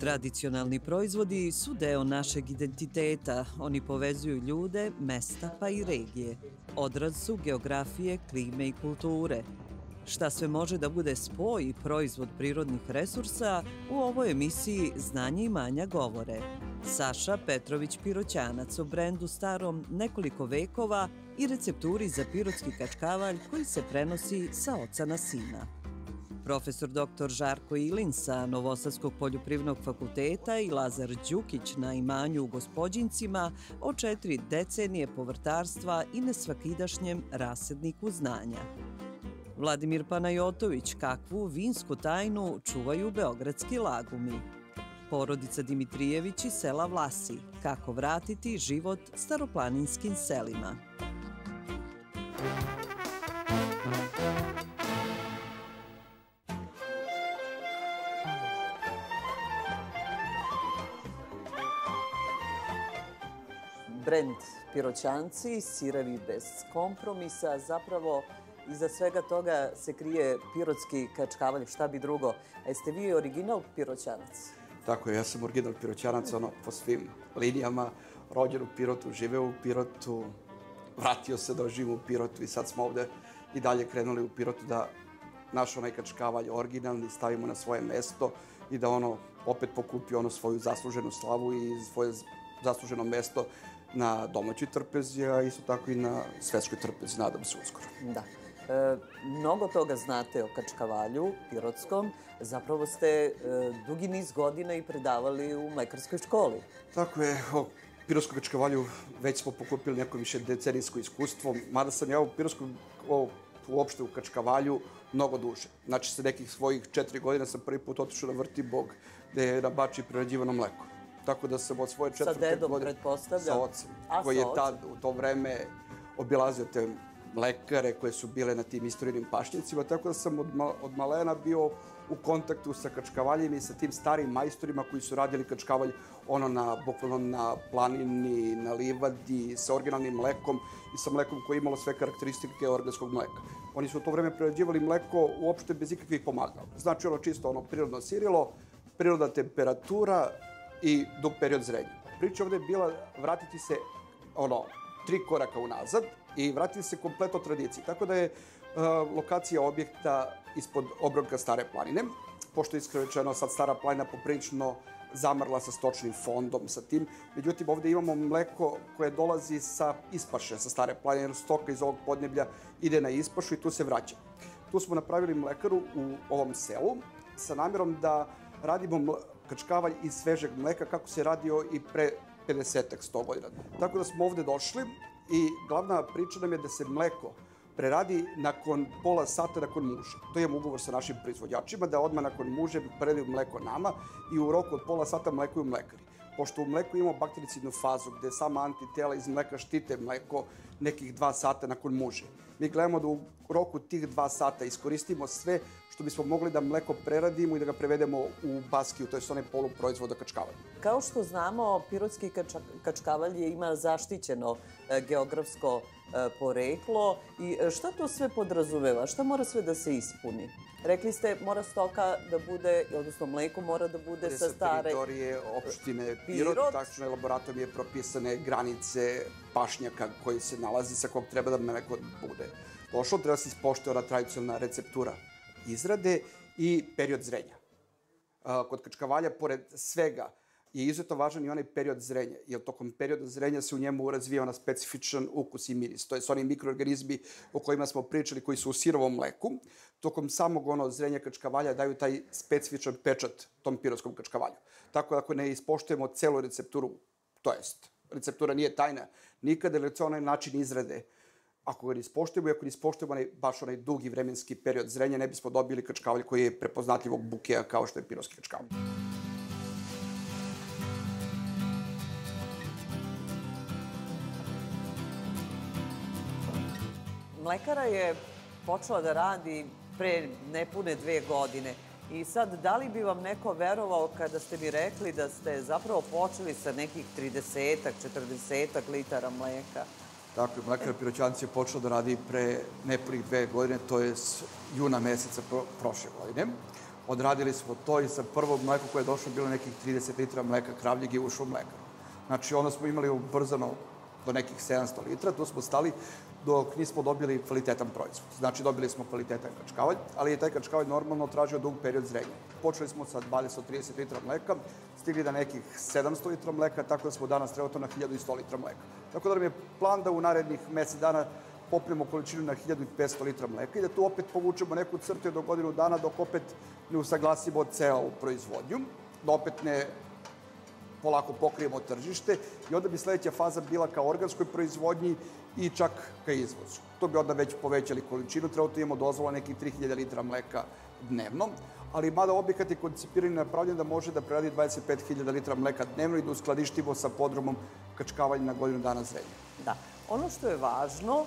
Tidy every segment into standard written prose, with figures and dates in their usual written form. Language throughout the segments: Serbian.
Tradicionalni proizvodi su deo našeg identiteta. Oni povezuju ljude, mesta pa i regije. Odraz su geografije, klime i kulture. Šta sve može da bude spoj i proizvod prirodnih resursa, u ovoj emisiji Znanje i manja govore. Saša Petrović-Piroćanac o brendu starom nekoliko vekova i recepturi za pirotski kačkavalj koji se prenosi sa oca na sina. Profesor dr. Žarko Ilin sa Novosadskog poljoprivrednog fakulteta i Lazar Đukić na imanju u Gospođincima o 4 decenije povrtarstva i nesvakidašnjem rasadniku znanja. Vladimir Panajotović kakvu vinsku tajnu čuvaju beogradski lagumi. Porodica Dimitrijević iz sela Vlasi. Kako vratiti život staroplaninskim selima. Brend Piroćanci, sirevi bez kompromisa, zapravo iza svega toga se krije pirotski kačkavalj, šta bi drugo. A jeste vi original Piroćanac? Tako je, ja sam original Piroćanac, po svim linijama, rođen u Pirotu, živeo u Pirotu, vratio se da živim u Pirotu i sad smo ovde i dalje krenuli u Pirotu da naš onaj kačkavalj originalni stavimo na svoje mesto i da opet pokupi svoju zasluženu slavu i svoje zasluženo mesto na domaćoj trpezi, a isto tako i na svetskoj trpezi, nadam se uskoro. Da. Mnogo toga znate o kačkavalju pirotskom. Zapravo ste dugi niz godina i predavali u mlekarskoj školi. Tako je, o pirotskom kačkavalju već smo pokupili neko više decenijsko iskustvo, mada sam ja u pirotskom, uopšte u kačkavalju, mnogo duže. Znači, sa nekih svojih 4 godina sam prvi put otišao na Vrtimbog, gde je na Bačji prerađivano mleko. Tako da sam od svoje 4. godine... Sa dedom, pretpostavljam? Sa ocem, koji je tad, u to vreme, obilazio te mlekare koje su bile na tim istorijnim pašnjacima, tako da sam od malena bio u kontaktu sa kačkavaljima i sa tim starim majstorima koji su radili kačkavalj bukvalno na planini, na livadi, sa originalnim mlekom i sa mlekom koje je imalo sve karakteristike organskog mleka. Oni su u to vreme prerađivali mleko uopšte bez ikakvih pomagala. Znači čisto prirodno sirilo, prirodna temperatura i dug period zrenja. Priča ovde je bila vratiti se 3 koraka unazad i vratiti se kompletno tradiciji. Tako da je lokacija objekta ispod obronka Stare planine. Pošto je iskreno rečeno sad Stara planina poprilično zamrla sa stočnim fondom, sa tim. Međutim, ovde imamo mleko koje dolazi sa ispaše, sa Stare planine, jer stoka iz ovog podneblja ide na ispašu i tu se vraća. Tu smo napravili mlekaru u ovom selu sa namjerom da radimo kačkavalj iz svežeg mleka kako se radio i pre 50-ak, 100 godina. Tako da smo ovde došli i glavna priča nam je da se mleko preradi nakon pola sata nakon muže. To imamo ugovor sa našim proizvođačima da odmah nakon muže predaju mleko nama i u roku od pola sata mlekuju mlekari. Pošto u mleku imamo baktericidnu fazu gde sama antitela iz mleka štite mleko nekih 2 sata nakon muže. Mi gledamo da u roku tih 2 sata iskoristimo sve što bismo mogli da mleko preradimo i da ga prevedemo u baskiju, to je onaj poluproizvod kačkavalja. Kao što znamo, pirotski kačkavalj ima zaštićeno geografsko poreklo i šta to sve podrazumeva? Šta mora sve da se ispuni? Rekli ste, mora stoka da bude, odnosno mleko mora da bude sa stare... teritorije opštine Pirot, tačno je laboratorije propisane granice pašnjaka koji se nalazi sa kog treba da mleko bude došlo. Treba se ispoštuje ona tradicionalna receptura izrade i period zrenja. Kod kačkavalja, pored svega, je izuzetno važan i onaj period zrenja, jer tokom perioda zrenja se u njemu razvija ona specifičan ukus i miris. To je oni mikroorganizmi o kojima smo pričali, koji su u sirovom mleku. Tokom samog zrenja kačkavalja daju taj specifičan pečat tom pirotskom kačkavalju. Tako da ako ne ispoštujemo celu recepturu, to jest, receptura nije tajna, nikada je onaj način izrade. Ako ga ne ispoštujemo i ako ne ispoštujemo baš onaj dugi vremenski period zrenja, ne bismo dobili kačkavalj koji je prepoznatljivog bukeja kao što je pirotski kačkavalj. Mlekara je počela da radi pre nepune 2 godine. I sad, da li bi vam neko verovao kada ste mi rekli da ste zapravo počeli sa nekih 30-ak, 40-ak litara mleka? Tako je, Mlekara Piroćanci je počela da radi pre nepunih 2 godine, to je juna meseca prošle godine. Odradili smo to i sa prvom mlekom koje je došlo bilo nekih 30 litra mleka kravljeg i ušao mleka. Znači, onda smo imali ubrzano do nekih 700 litra, tu smo stali dok nismo dobili kvalitetan proizvod. Znači, dobili smo kvalitetan kačkavalj, ali je taj kačkavalj normalno tražio dug period zrenja. Počeli smo sa 20-30 litra mleka, stigli na nekih 700 litra mleka, tako da smo danas trenutno na 1100 litra mleka. Tako da nam je plan da u narednih mesec dana popnemo količinu na 1500 litra mleka i da tu opet povučemo neku crtu do godinu dana dok opet ne usaglasimo ceo proizvodnju, da opet ne polako pokrijemo tržište i onda bi sledeća faza bila ka organskoj proizvodnji i čak ka izvozu. To bi onda već povećali količinu, trenutno imamo dozvola nekih 3000 litra mleka dnevno, ali mada objekat je koncipiran i napravljen da može da preradi 25.000 litra mleka dnevno i da uskladištimo sa podrumom kačkavalja na godinu dana zrenja. Da. Ono što je važno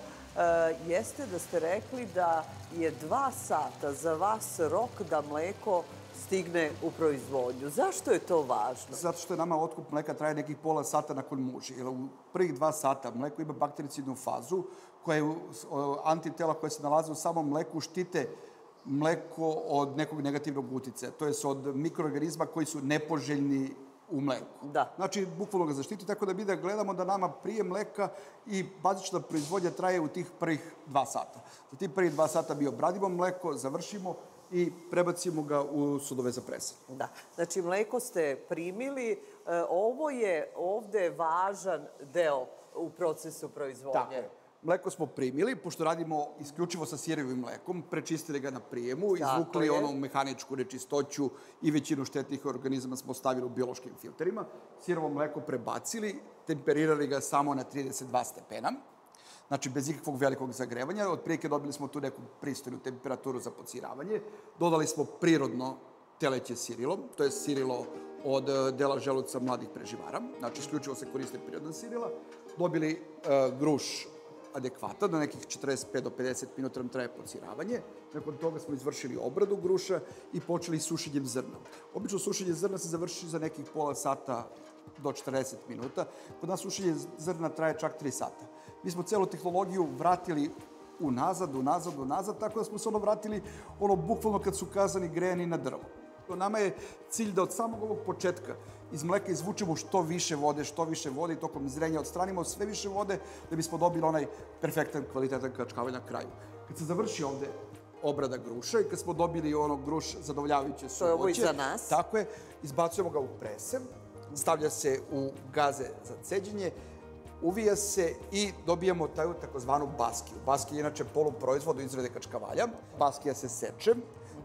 jeste da ste rekli da je 2 sata za vas rok da mleko stigne u proizvodnju. Zašto je to važno? Zato što je nama otkup mleka traje nekih pola sata nakon muže. Jer u prvih 2 sata mleko ima baktericidnu fazu koja je antitela koja se nalaze u samom mleku štite mleko od nekog negativnog uticaja. To je od mikroorganizma koji su nepoželjni u mleku. Da. Znači, bukvalno ga zaštiti, tako da mi da gledamo da nama prije mleka i bazična proizvodnja traje u tih prvih 2 sata. Za tih prvih 2 sata mi obradimo mleko, završimo i prebacimo ga u sudove za presen. Da. Znači, mleko ste primili. Ovo je ovde važan deo u procesu proizvodnje. Tako je. Mleko smo primili, pošto radimo isključivo sa sirevim mlekom, prečistili ga na prijemu, izvukli onu mehaničku nečistoću i većinu štetnih organizama smo stavili u biološkim filterima, sirevo mleko prebacili, temperirali ga samo na 32 stepena, znači bez ikakvog velikog zagrevanja. Otprilike dobili smo tu neku pristojnu temperaturu za pociravanje. Dodali smo prirodno teleće sirilo, to je sirilo od dela želuca mladih preživara, znači isključivo se koriste prirodna sirila. Dobili gruš adekvatan, na nekih 45 do 50 minuta nam traje pociravanje. Nakon toga smo izvršili obradu gruša i počeli sušenjem zrna. Obično sušenje zrna se završi za nekih pola sata do 40 minuta. Kod nas sušenje zrna traje čak 3 sata. Mi smo celu tehnologiju vratili unazad, tako da smo se vratili bukvalno kad su kazani grejani na drvo. Nama je cilj da od samog ovog početka iz mleka izvučemo što više vode i tokom zrenja odstranimo sve više vode da bismo dobili onaj perfektan, kvalitetan kačkavalj na kraju. Kad se završi ovde obrada gruša i kad smo dobili gruš zadovoljavajuće suvoće. To je ovo iza nas. Tako je, izbacujemo ga u presen, stavlja se u gaze za ceđenje, uvija se i dobijamo taj takozvanu baskiju. Baskija je inače poluproizvod u izrade kačkavalja. Baskija se seče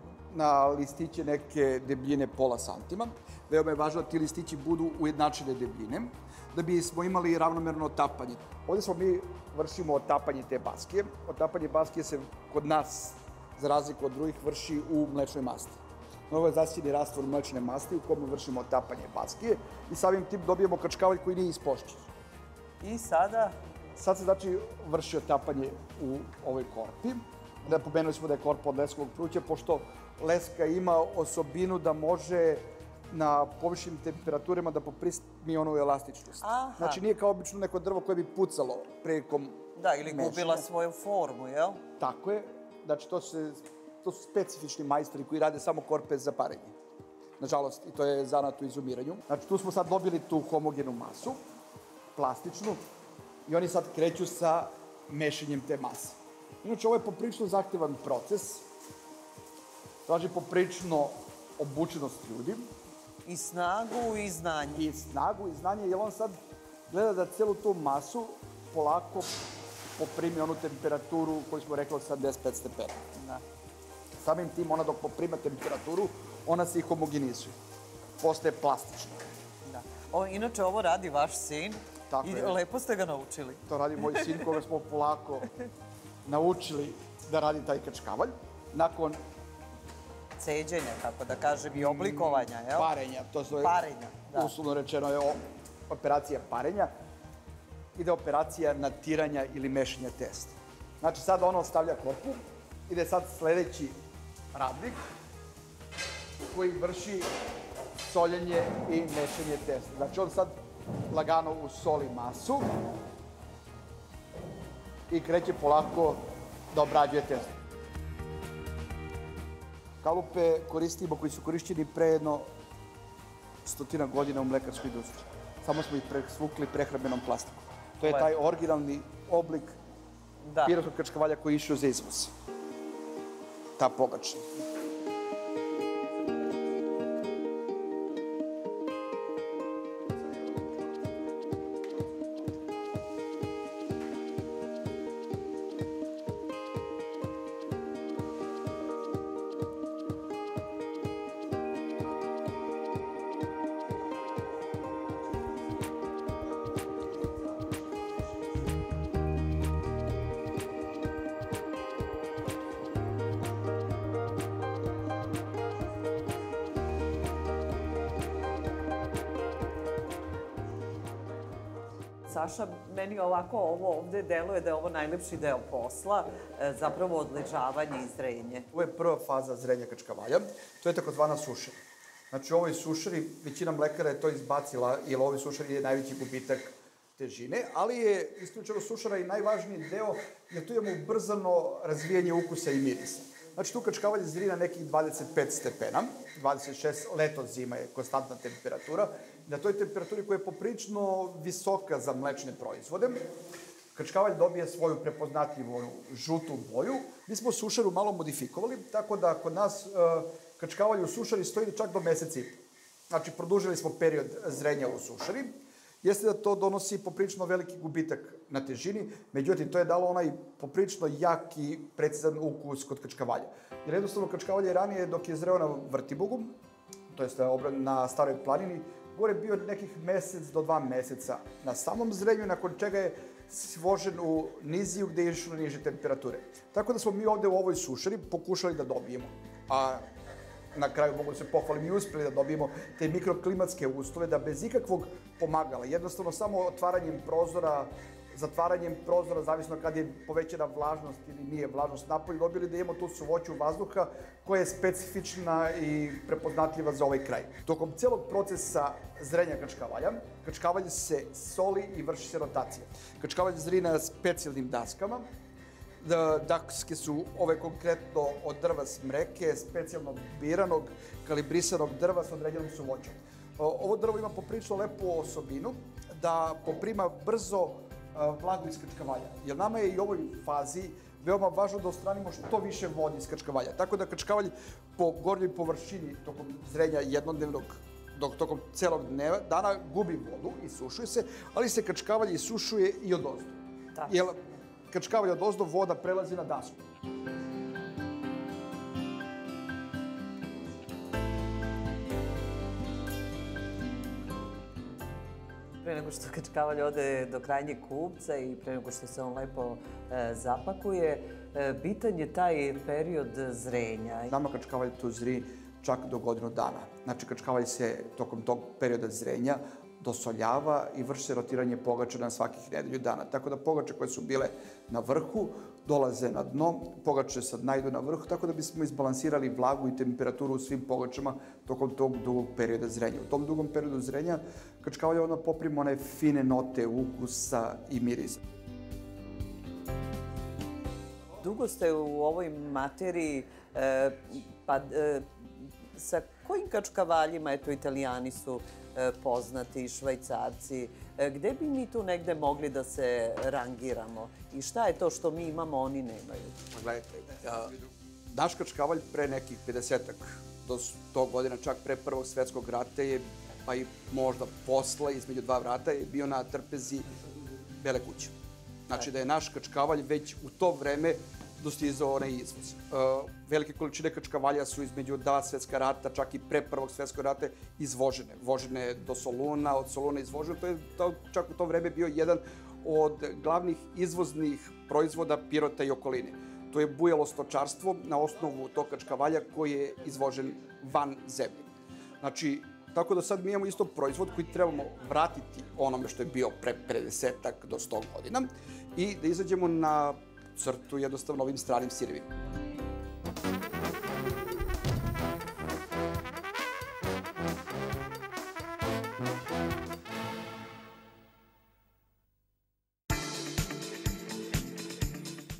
na listiće neke debljine pola santima. Veoma je važno da ti listići budu ujednačene debljine, da bismo imali ravnomerno otapanje. Ovde mi vršimo otapanje te baskije. Otapanje baskije se kod nas, za razliku od drugih, vrši u mlečnoj masti. Ovo je zasijeni rastvor mlečne masti u kome vršimo otapanje baskije i samim tim dobijemo kačkavalj koji nije ispošćen. I sada? Sad se znači vrši otapanje u ovoj korpi. Napomenuli smo da je korpa od leskovog truća, pošto leska ima osobinu da može na povišim temperaturama da poprimi onu elastičnost. Znači nije kao obično neko drvo koje bi pucalo prilikom mešanja. Da, ili gubila svoju formu, jel? Tako je. Znači to su specifični majstori koji rade samo korpe za parenje. Nažalost, i to je zanat u izumiranju. Znači tu smo sad dobili tu homogenu masu, plastičnu, i oni sad kreću sa mešanjem te mase. Inače, ovo je poprično zahtevan proces, traži poprično obučenost ljudi. I snagu i znanje. I snagu i znanje, jer on sad gleda da celu tu masu polako poprimi onu temperaturu koju smo rekli od 75 stepena. Samim tim, ona dok poprima temperaturu, ona se i homogenizuje. Postaje plastična. Inače, ovo radi vaš sin i lepo ste ga naučili. To radi moj sin, koga smo polako naučili da radi taj kačkavalj. Nakon ceđenja, tako da kažem, i oblikovanja, jel? Parenja. Parenja, da. Uslovno rečeno je operacija parenja. Ide operacija natiranja ili mešanja testa. Znači sad ono stavlja korpu, ide sad sledeći radnik koji vrši soljenje i mešanje testa. Znači on sad lagano usoli masu i kreće polako da obrađuje testo. Kalupe koristimo koji su korišćeni pre jedno 100 godina u mlekarskoj industriji. Samo smo ih svukli prehrambenom plastikom. To je taj originalni oblik pirotskog krčkavalja koji je išao za izvoz. Ta pogača. Saša, meni ovako ovo ovde deluje da je ovo najlepši deo posla, zapravo odležavanje i zrenje. Ovo je prva faza zrenja krčkavalja, to je takozvana sušara. Znači u ovoj sušari većina mlekara je to izbacila, jer u ovoj sušari je najveći gubitak težine, ali je isključeno sušara i najvažniji deo, jer tu imamo ubrzano razvijanje ukusa i mirisa. Znači tu krčkavalje zri na nekih 25 stepena, 26, leto zima je konstantna temperatura. Na toj temperaturi koja je poprično visoka za mlečne proizvode, krčkavalj dobije svoju prepoznatljivu žutu boju. Mi smo sušaru malo modifikovali, tako da kod nas krčkavalj u sušari stoji čak do meseca i po. Znači, produžili smo period zrenja u sušari. Jeste da to donosi poprično veliki gubitak na težini, međutim, to je dalo onaj poprično jak i precizan ukus kod krčkavalja. Jer jednostavno krčkavalj ranije, dok je zreo na Vrtibogu, to jest na Staroj planini, gore bio nekih mesec do 2 meseca na samom zrenju, nakon čega je svožen u niziju gde je išlo niže temperature. Tako da smo mi ovde u ovoj sušari pokušali da dobijemo, a na kraju mogu da se pohvalim i uspeli da dobijemo te mikroklimatske uslove, da bez ikakvog pomagala, jednostavno samo otvaranjem prozora, zatvaranjem prozora, zavisno kad je povećana vlažnost ili nije vlažnost napolje, dobili da imamo tu suvoću vazduha koja je specifična i prepoznatljiva za ovaj kraj. Tokom celog procesa zrenja krčkavalja, krčkavalj se soli i vrši se rotacija. Krčkavalj zri na specijalnim daskama. Daske su ove konkretno od drva smreke, specijalno biranog, kalibrisanog drva sa određenom suvoćom. Ovo drvo ima poprično lepu osobinu da poprima brzo vlagu iz krčkavalja. Jer nama je i u ovoj fazi veoma važno da ostranimo što više vode iz krčkavalja. Tako da krčkavalj po gornjoj površini tokom zrenja jednodnevnog, tokom celog dana gubi vodu, isušuje se, ali se krčkavalj isušuje i od ozdo. Jer krčkavalj od ozdo voda prelazi na dasku. Pre nego što krčkavalj ode do krajnjeg kupca i pre nego što se on lepo zapakuje, bitan je taj period zrenja. Nama krčkavalj tu zri čak do godinu dana. Znači, krčkavalj se tokom tog perioda zrenja dosoljava i vrši se rotiranje pogača na svakih nedelju dana. Tako da pogače koje su bile na vrhu dolaze na dno, pogače sad najdu na vrhu, tako da bismo izbalansirali vlagu i temperaturu u svim pogačama tokom tog dugog perioda zrenja. U tom dugom periodu zrenja krčkavalj onda poprima one fine note ukusa i mirisa. Dugo ste u ovoj materiji, pa sa kojim krčkavaljima, eto, Italijani su poznati, Švajcarci, gde bi mi tu negde mogli da se rangiramo? I šta je to što mi imamo, oni nemaju? Gledajte, naš krčkavalj pre nekih 50-ak do 100 godina, čak pre Prvog svetskog rata je, pa i možda posle, između dva vrata, je bio na trpezi Bele kuće. Znači da je naš krčkavalj već u to vreme dostizao onaj izvoz. Velike količine krčkavalja su između dva svetska rata, čak i pre Prvog svetskog rata, izvožene. Vožene do Soluna, od Soluna izvožene. To je čak u to vreme bio jedan od glavnih izvoznih proizvoda Pirota i okoline. To je bujalo stočarstvo na osnovu tog krčkavalja koji je izvožen van zemlje. Znači, tako da sad mi imamo isto proizvod koji trebamo vratiti onome što je bio pre 50-ak do 100 godina i da izađemo na crtu jednostavno ovim stranim sirevima.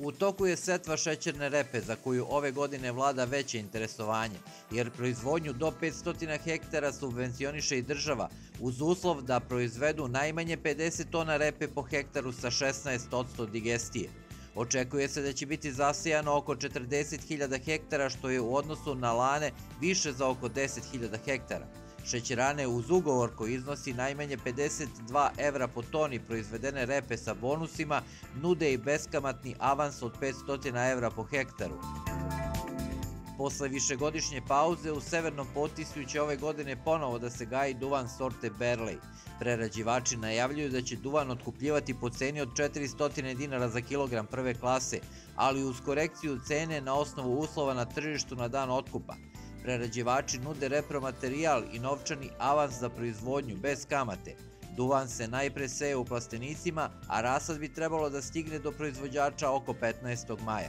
U toku je setva šećerne repe za koju ove godine vlada veće interesovanje, jer proizvodnju do 500 hektara subvencioniše i država uz uslov da proizvedu najmanje 50 tona repe po hektaru sa 16% digestije. Očekuje se da će biti zasijano oko 40.000 hektara, što je u odnosu na lane više za oko 10.000 hektara. Šećerane uz ugovor koji iznosi najmanje 52 evra po toni proizvedene repe sa bonusima nude i beskamatni avans od 500 evra po hektaru. Posle višegodišnje pauze u Severnom Potisju će ove godine ponovo da se gaji duvan sorte Berlej. Prerađivači najavljuju da će duvan otkupljivati po ceni od 400 dinara za kilogram prve klase, ali uz korekciju cene na osnovu uslova na tržištu na dan otkupa. Prerađivači nude repromaterijal i novčani avans za proizvodnju bez kamate. Duvan se najpre seje u plastenicima, a rasad bi trebalo da stigne do proizvođača oko 15. maja.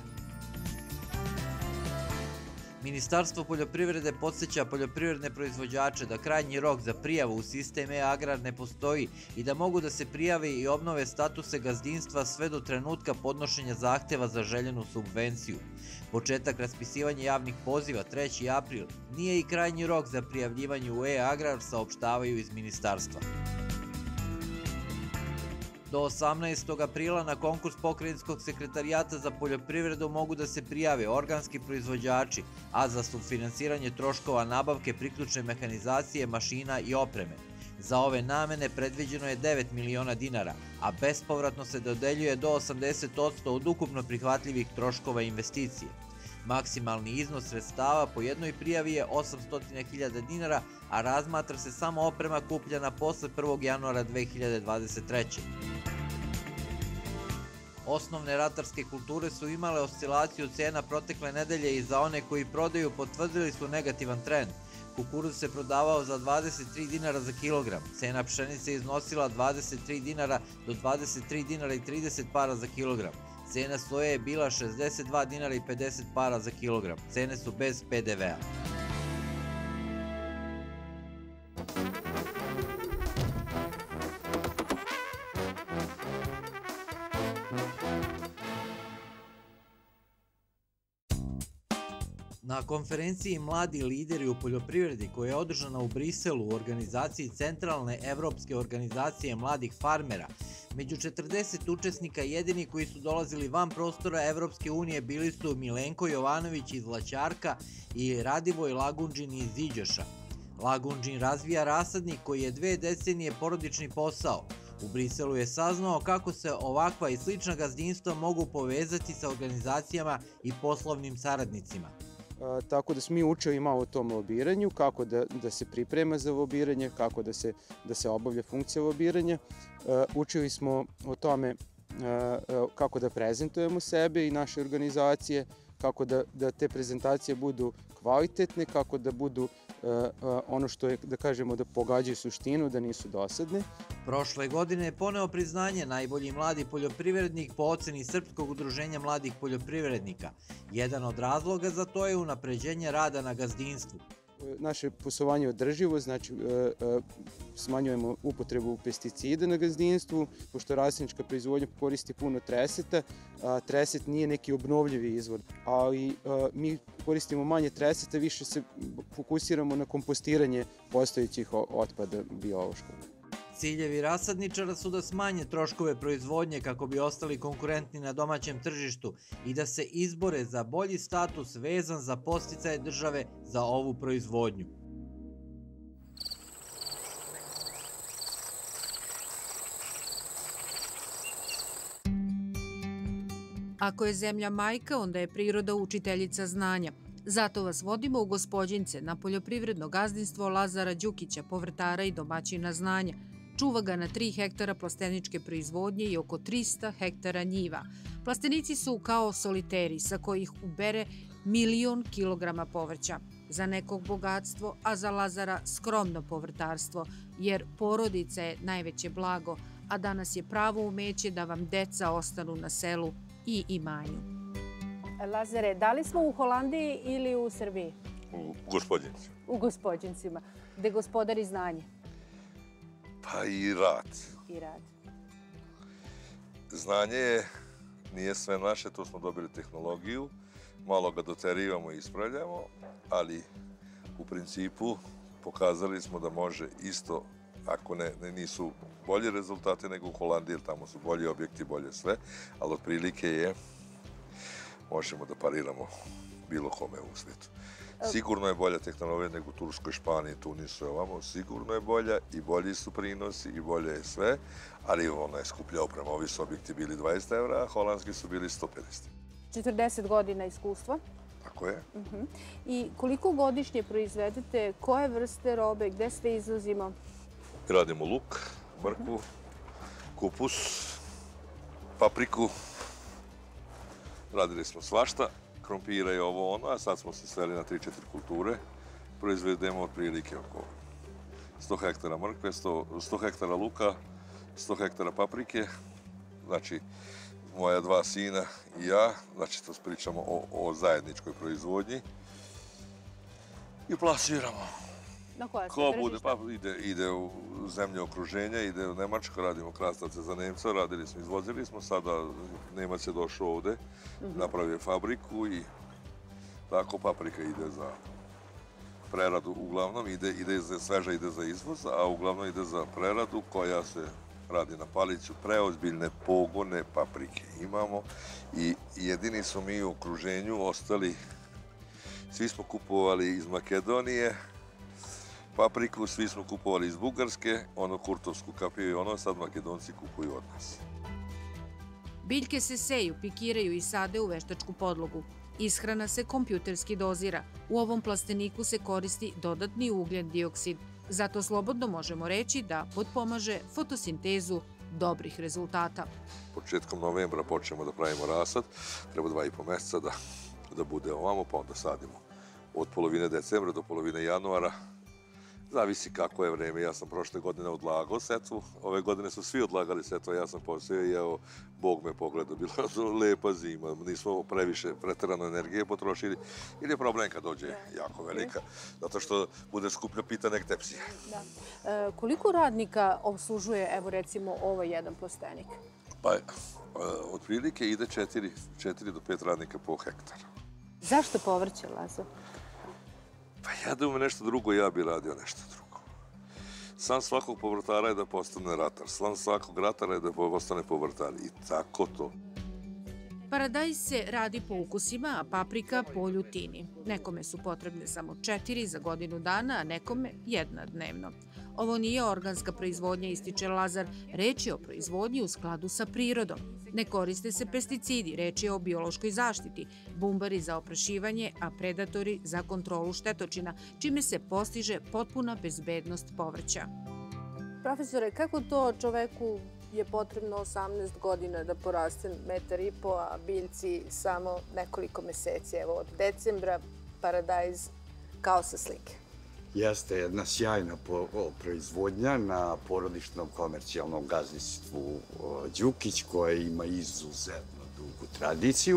Ministarstvo poljoprivrede podseća poljoprivredne proizvođače da krajnji rok za prijavu u sistem e-agrar ne postoji i da mogu da se prijave i obnove statuse gazdinstva sve do trenutka podnošenja zahteva za željenu subvenciju. Početak raspisivanja javnih poziva 3. april nije i krajnji rok za prijavljivanje u e-agrar, saopštavaju iz ministarstva. Do 18. aprila na konkurs Pokrajinskog sekretarijata za poljoprivredu mogu da se prijave organski proizvođači, a za sufinansiranje troškova nabavke priključne mehanizacije, mašina i opreme. Za ove namene predviđeno je 9 miliona dinara, a bespovratno se dodeljuje do 80% od ukupno prihvatljivih troškova investicije. Maksimalni iznos sredstava po jednoj prijavi je 800.000 dinara, a razmatra se samo oprema kupljena posle 1. januara 2023. Osnovne ratarske kulture su imale oscilaciju cena protekle nedelje i za one koji prodaju potvrdili su negativan trend. Kukuruz se prodavao za 23 dinara za kilogram, cena pšenice iznosila 23 dinara do 23 dinara i 30 para za kilogram. Cena soje je bila 62 dinara i 50 para za kilogram. Cene su bez PDV-a. Na konferenciji Mladi lideri u poljoprivredi koja je održana u Briselu u organizaciji Centralne evropske organizacije mladih farmera, među 40 učesnika jedini koji su dolazili van prostora Evropske unije bili su Milenko Jovanović iz Laćarka i Radivoj Lagundžin iz Iđoša. Lagundžin razvija rasadnik koji je 2 decenije porodični posao. U Briselu je saznao kako se ovakva i slična gazdinstva mogu povezati sa organizacijama i poslovnim saradnicima. Tako da smo mi učili malo o tom lobiranju, kako da se priprema za lobiranje, kako da se obavlja funkcija lobiranja. Učili smo o tome kako da prezentujemo sebe i naše organizacije, kako da te prezentacije budu kvalitetne, kako da budu ono što je, da kažemo, da pogađaju suštinu, da nisu dosadne. Prošle godine je poneo priznanje najbolji mladi poljoprivrednik po oceni Srpskog udruženja mladih poljoprivrednika. Jedan od razloga za to je unapređenje rada na gazdinstvu. Naše poslovanje je održivo, znači smanjujemo upotrebu pesticida na gazdinstvu, pošto rasadnička proizvodnja koristi puno treseta, a treset nije neki obnovljivi izvor, ali mi koristimo manje treseta, više se fokusiramo na kompostiranje postojećih otpada biološkog. Ciljevi rasadničara su da smanje troškove proizvodnje kako bi ostali konkurentni na domaćem tržištu i da se izbore za bolji status vezan za podsticaje države za ovu proizvodnju. Ako je zemlja majka, onda je priroda učiteljica znanja. Zato vas vodimo u Gospođince na poljoprivredno gazdinstvo Lazara Đukića, povrtara i domaćina znanja. Čuva ga na 3 hektara plasteničke proizvodnje i oko 300 hektara njiva. Plastenici su kao soliteri sa kojih ubere 1.000.000 kilograma povrća. Za nekog bogatstvo, a za Lazara skromno povrtarstvo, jer porodica je najveće blago, a danas je pravo umeće da vam deca ostanu na selu i imanju. Lazare, da li smo u Holandiji ili u Srbiji? U Gospođincima. U Gospođincima, gde gospodari znanje. Pa i rad. I rad. Znanje je nije sve naše, tu smo dobili tehnologiju, malo ga doterivamo i ispravljamo, ali u principu pokazali smo da može isto, ako nisu bolji rezultati nego u Holandiji, jer tamo su bolji objekti, bolje sve, ali otprilike možemo da pariramo bilo kome u svijetu. Sigurno je bolja tehnologija nego u Turskoj, Španiji, Tunisu i ovamo, sigurno je bolja i bolji su prinosi i bolje je sve, ali ona je skuplja oprema. Ovi su objekti bili 20 evra, a holandski su bili 150. 40 godina iskustva. Tako je. I koliko godišnje proizvedete, koje vrste robe, gde sve izvozimo? Radimo luk, mrkvu, kupus, papriku. Radili smo svašta, krompira i ovo ono, a sad smo se sveli na 3-4 kulture. Proizvedemo otprilike oko 100 hektara mrkve, 100 hektara luka, 100 hektara paprike. Znači, moja 2 sina i ja, znači to pričamo o zajedničkoj proizvodnji i plasiramo. Na koja se Ko bude, tržišta? pa ide u zemlje okruženja, ide u Nemačku, radimo krastavce za Nemca, radili smo, izvozili smo, sada Nemac je došao ovde, napravio fabriku i tako paprika ide za preradu, uglavnom sveža ide za izvoz, a uglavnom ide za preradu koja se radi na paliću, preozbiljne pogone paprike imamo i jedini smo mi u okruženju ostali, svi smo kupovali iz Makedonije, papriku, svi smo kupovali iz Bugarske, ono kurtovsku kapiju i ono sad Makedonci kupuju od nas. Biljke se seju, pikiraju i sade u veštačku podlogu. Ishrana se kompjuterski dozira. U ovom plasteniku se koristi dodatni ugljen dioksid. Zato slobodno možemo reći da potpomaže fotosintezu dobrih rezultata. Početkom novembra počnemo da pravimo rasad, treba 2,5 meseca da bude ovamo, pa onda sadimo od polovine decembra do polovine januara. Zavisi kako je vreme. Ja sam prošle godine odlagao setvu, ove godine su svi odlagali setvu, ja sam posio i evo, Bog me pogledao, bila lepa zima, nismo previše preterano energije potrošili, ili je problem kad dođe jako velika, zato što bude skuplja pitanek tepsija. Koliko radnika obslužuje, evo recimo, ovaj jedan plastenik? Pa, otprilike ide 4 do 5 radnika po hektaru. Zašto povrće, Lazo? Pa ja da umem nešto drugo, ja bi radio nešto drugo. San svakog povrtara je da postane ratar, san svakog ratara je da postane povrtar i tako to. Paradajz se radi po ukusima, a paprika po ljutini. Nekome su potrebne samo 4 za godinu dana, a nekome 1 dnevno. Ovo nije organska proizvodnja, ističe Lazar. Reč je o proizvodnji u skladu sa prirodom. Ne koriste se pesticidi, reč je o biološkoj zaštiti, bumbari za oprašivanje, a predatori za kontrolu štetočina, čime se postiže potpuna bezbednost povrća. Profesore, kako to čoveku je potrebno 18 godina da poraste 1,5 m, a biljci samo nekoliko meseci? Evo, od decembra paradajz kao sa slike. Jeste jedna sjajna proizvodnja na porodičnom komercijalnom gazdinstvu Đukić, koje ima izuzetno dugu tradiciju.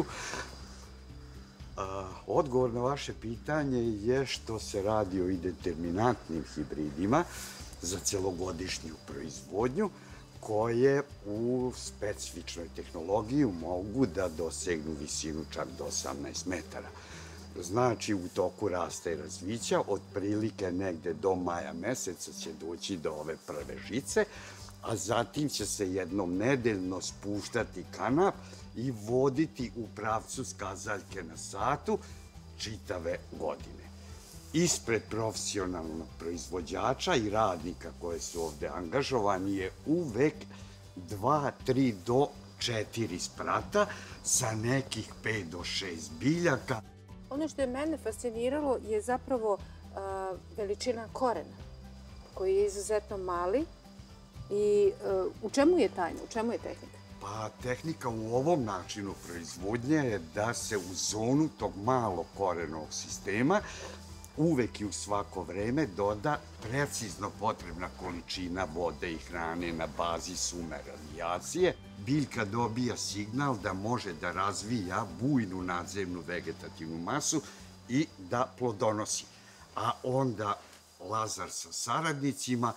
Odgovor na vaše pitanje je što se radi o indeterminantnim hibridima za celogodišnju proizvodnju, koje u specifičnoj tehnologiji mogu da dosegnu visinu čak do 18 metara. Znači, u toku rasta i razvića, otprilike negde do maja meseca će doći do ove prve žice, a zatim će se jednom nedeljno spuštati kanap i voditi u pravcu skazaljke na satu čitave godine. Ispred profesionalnog proizvođača i radnika koje su ovde angažovani je uvek 2, 3 do 4 sprata sa nekih 5 do 6 biljaka. Ono što je mene fasciniralo je zapravo veličina korena, koji je izuzetno mali. I u čemu je tajna, u čemu je tehnika? Pa tehnika u ovom načinu proizvodnje je da se u zonu tog malog korenovog sistema uvek i u svako vreme doda precizno potrebna količina vode i hrane na bazi sume radijacije. Biljka dobija signal da može da razvija bujnu nadzemnu vegetativnu masu i da plodonosi. A onda Lazar sa saradnicima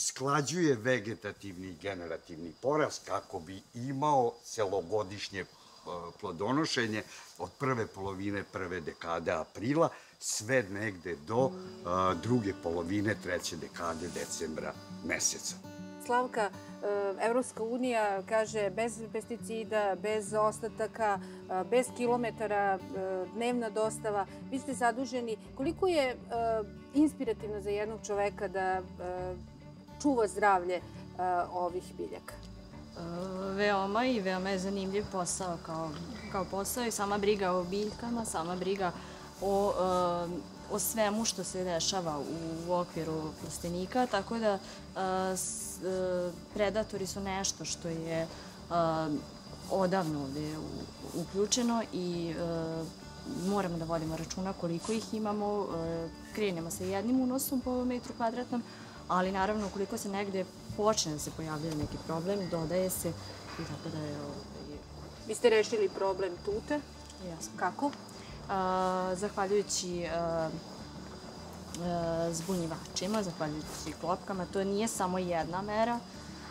usklađuje vegetativni i generativni porast kako bi imao celogodišnje plodonošenje od prve polovine prve dekade aprila sve negde do druge polovine treće dekade decembra meseca. Slavka, Evropska unija kaže bez pesticida, bez ostataka, bez kilometara, dnevna dostava. Vi ste zaduženi. Koliko je inspirativno za jednog čoveka da čuva zdravlje ovih biljaka? Veoma i veoma je zanimljiv posao kao posao i sama briga o biljkama, sama briga o svemu što se dešava u okviru plastenika, tako da predatori su nešto što je odavno ovde uključeno i moramo da vodimo računa koliko ih imamo. Krenemo sa jednim unosom po metru kvadratnom, ali naravno ukoliko se negde počne da se pojavljaju neki problem, dodaje se i tako da je... Vi ste rešili problem tute? Jasno. Kako? Zahvaljujući zbunjivačima, zahvaljujući klopkama. To nije samo jedna mera.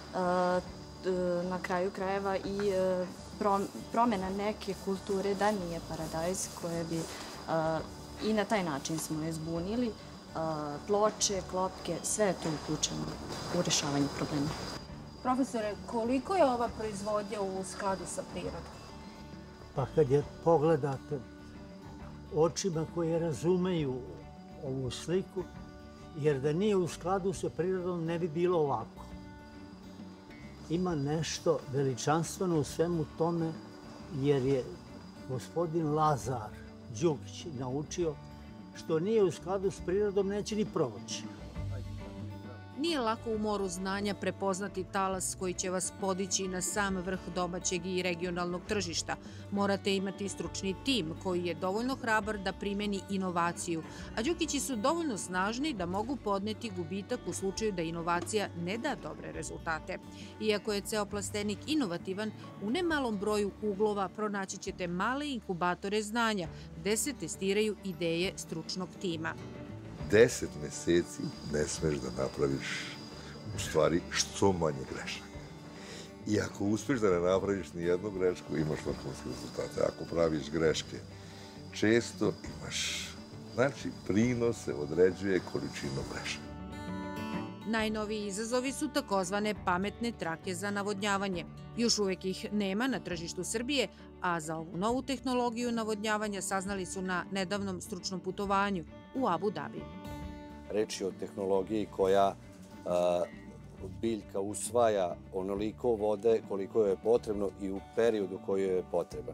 Na kraju krajeva i promjena neke kulture da nije paradajz koje bi i na taj način smo je zbunili. Ploče, klopke, sve je to uključeno u rešavanje problema. Profesore, koliko je ova proizvodnja u skladu sa prirodom? Pa kad je pogledate očima koje razumeju ovu sliku, jer da nije u skladu sa prirodom ne bi bilo ovako. Ima nešto veličanstveno u svemu tome, jer je gospodin Lazar Đukić naučio što nije u skladu s prirodom neće ni proći. Nije lako u moru znanja prepoznati talas koji će vas podići na sam vrh domaćeg i regionalnog tržišta. Morate imati stručni tim koji je dovoljno hrabar da primeni inovaciju, a Đukići su dovoljno snažni da mogu podneti gubitak u slučaju da inovacija ne da dobre rezultate. Iako je ceo plastenik inovativan, u nemalom broju uglova pronaći ćete male inkubatore znanja gde se testiraju ideje stručnog tima. 10 meseci ne smeš da napraviš u stvari što manje grešaka. I ako uspeš da ne napraviš ni jednu grešku, imaš vrhunske rezultate. Ako praviš greške često, imaš... Znači, prinos se određuje količinom grešaka. Najnoviji izazovi su takozvane pametne trake za navodnjavanje. Još uvek ih nema na tržištu Srbije, a za ovu novu tehnologiju navodnjavanja saznali su na nedavnom stručnom putovanju u Abu Dhabi. Reč je o tehnologiji koja biljka usvaja onoliko vode koliko je potrebno i u periodu koji je potreban.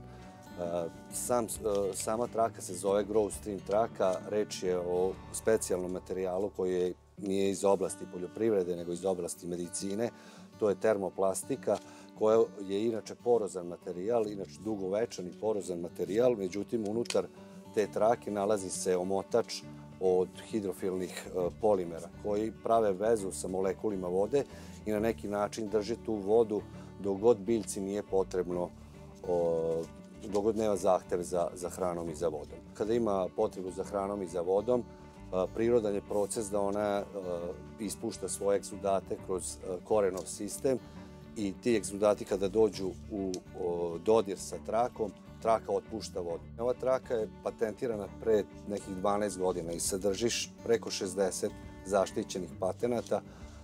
Sama traka se zove Growstream traka. Reč je o specijalnom materijalu koji nije iz oblasti poljoprivrede, nego iz oblasti medicine. To je termoplastika, koja je inače porozan materijal, inače dugovečan i porozan materijal, međutim unutar te trake nalazi se omotač od hidrofilnih polimera koji prave vezu sa molekulima vode i na neki način drže tu vodu dok god biljci nije potrebno, dok god nema zahtev za hranom i za vodom. Kada ima potrebu za hranom i za vodom, prirodan je proces da ona ispušta svoje egzudate kroz korenov sistem i ti egzudati kada dođu u dodir sa trakom, traka otpušta vodu. Ova traka je patentirana pre nekih 12 godina i sadrži preko 60 zaštićenih patenata.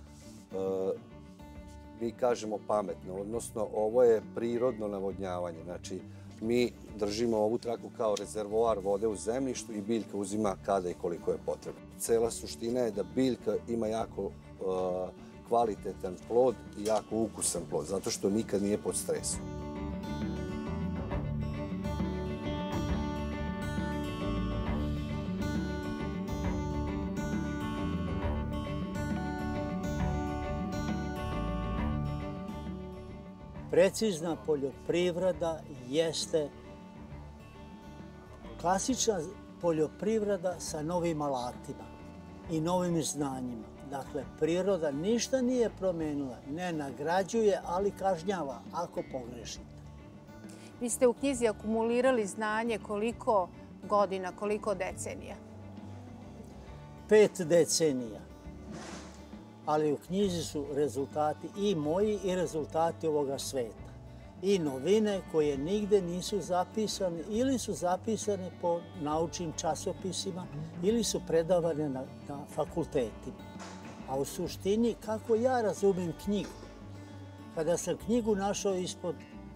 Mi kažemo pametno, odnosno ovo je prirodno navodnjavanje. Znači, mi držimo ovu traku kao rezervoar vode u zemljištu i biljka uzima kada i koliko je potrebno. Cela suština je da biljka ima jako kvalitetan plod i jako ukusan plod, zato što nikad nije pod stresom. Precizna poljoprivreda jeste klasična poljoprivreda sa novim alatima i novim znanjima. Dakle, priroda ništa nije promenila, ne nagrađuje, ali kažnjava ako pogrešite. Vi ste u knjizi akumulirali znanje koliko godina, koliko decenija? 5 decenija. Ali u knjizi su rezultati i moji i rezultati ovoga sveta. i novine koje nigde nisu zapisane ili su zapisane po naučnim časopisima ili su predavane na fakultetima. A u suštini, kako ja razumem knjigu, kada sam knjigu našao ispod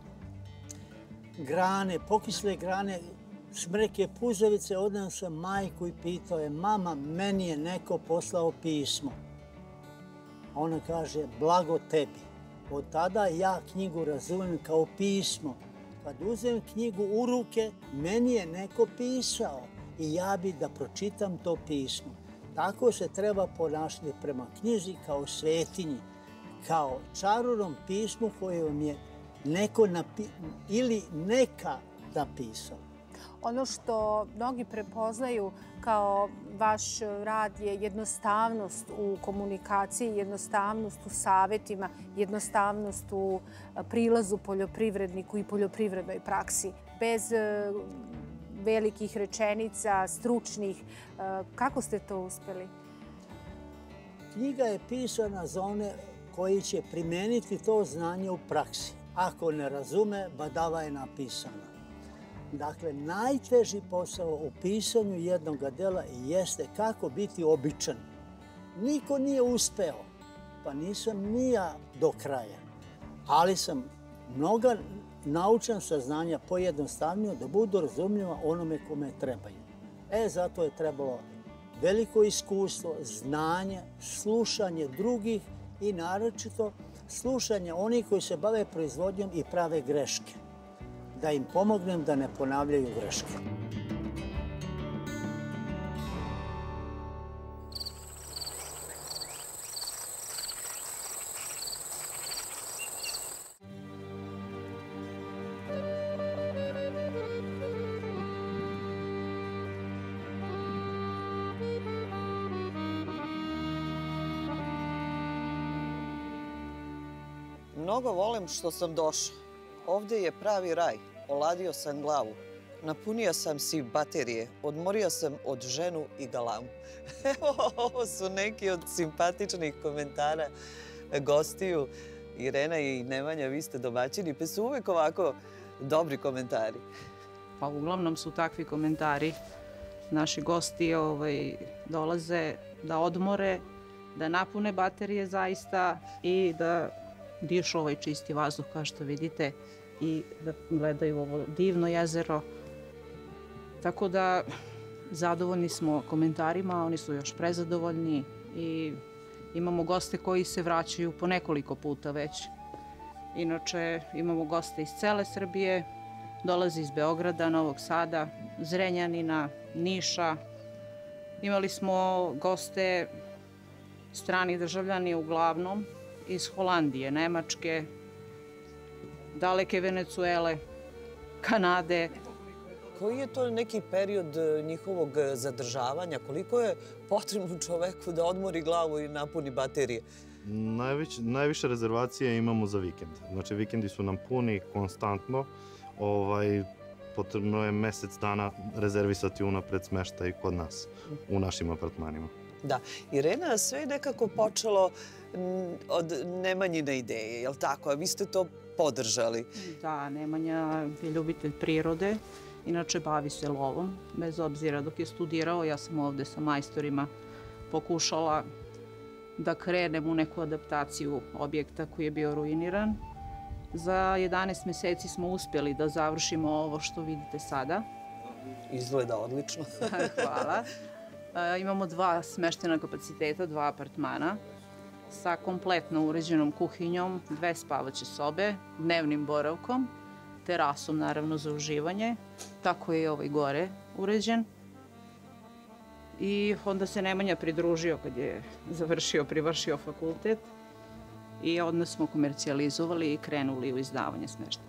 grane, pokisle grane, smreke puzavice, odam sam majku i pitao je, mama, meni je neko poslao pismo. A ona kaže, blago tebi. Od tada ja knjigu razumem kao pismo. Kad uzem knjigu u ruke, meni je neko pisao i ja bi da pročitam to pismo. Tako se treba ponašati prema knjizi kao svetinji, kao čarovnom pismu koje vam je neko ili neka napisao. Ono što mnogi prepoznaju kao vaš rad je jednostavnost u komunikaciji, jednostavnost u savjetima, jednostavnost u prilazu poljoprivredniku i poljoprivrednoj praksi. Bez velikih rečenica, stručnih. Kako ste to uspeli? Knjiga je pisana za one koji će primeniti to znanje u praksi. Ako ne razume, badava je napisana. Dakle, najteži posao u pisanju jednog dela jeste kako biti običan. Niko nije uspeo, pa nisam ni ja do kraja. Ali sam mnoga naučna saznanja pojednostavnio da budu razumljiva onome kome trebaju. Zato je trebalo veliko iskustvo, znanje, slušanje drugih i naročito slušanje onih koji se bave proizvodnjom i prave greške. Da im pomognem da ne ponavljaju greške. Mnogo volim što sam došao. Ovde je pravi raj. Oladio sam glavu. Napunio sam si baterije. Odmorio sam od ženu i galamu. Evo, ovo su neki od simpatičnih komentara gostiju. Irena i Nemanja, vi ste domaćini, pa su uvek ovako dobri komentari. Pa uglavnom su takvi komentari. Naši gosti dolaze da odmore, da napune baterije zaista i da dišu ovaj čisti vazduh, kao što vidite, i da gledaju ovo divno jezero. Tako da zadovoljni smo komentarima, oni su još prezadovoljni i imamo goste koji se vraćaju po nekoliko puta već. Inače, imamo goste iz cele Srbije, dolaze iz Beograda, Novog Sada, Zrenjanina, Niša. Imali smo goste strani državljani uglavnom iz Holandije, Nemačke, daleke Venecuele, Kanade. Koji je to neki period njihovog zadržavanja? Koliko je potrebno čoveku da odmori glavu i napuni baterije? Najviše rezervacije imamo za vikend. Znači, vikendi su nam puni konstantno. Potrebno je mesec dana rezervisati unapred smeštaj kod nas, u našim apartmanima. Da. Irena, sve je nekako počelo od Nemanjine ideje, je li tako? A vi ste to podržali. Da, Nemanja je ljubitelj prirode. Inače, bavi se lovom. Bez obzira dok je studirao, ja sam ovde sa majstorima pokušala da krenem u neku adaptaciju objekta koji je bio ruiniran. Za 11 meseci smo uspjeli da završimo ovo što vidite sada. Izgleda odlično. Hvala. Imamo 2 smeštena kapaciteta, 2 apartmana sa kompletno uređenom kuhinjom, 2 spavaće sobe, dnevnim boravkom, terasom naravno za uživanje. Tako je i ovaj gore uređen. I onda se Nemanja pridružio kad je privršio fakultet i onda smo komercijalizovali i krenuli u izdavanje smeštaja.